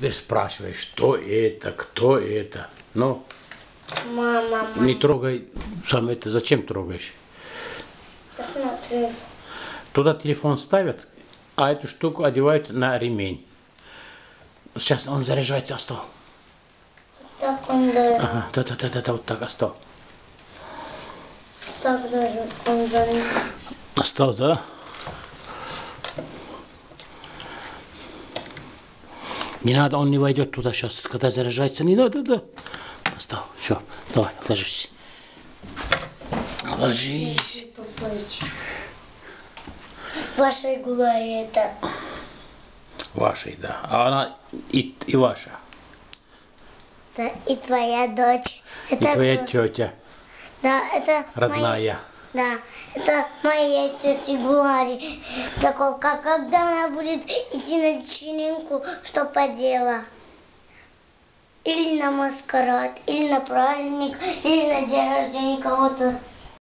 теперь спрашивай, что это, кто это. Ну, мама. Не трогай сам это. Зачем трогаешь? Посмотри. Туда телефон ставят, а эту штуку одевают на ремень. Сейчас он заряжается, остал. Так он даже. Ага, да, вот так остал. Так даже он даже. Остал, да? Не надо, он не войдет туда сейчас, когда заряжается. Не надо, да. Остал, все, давай, ложись. Ложись. Вашей голове это. Вашей, да. А она и ваша. Да, и твоя дочь. И твоя тетя. Да, это родная. Да, это моя тетя Глари. Заколка, когда она будет идти на вечеринку, что подела? Или на маскарад, или на праздник, или на день рождения кого-то.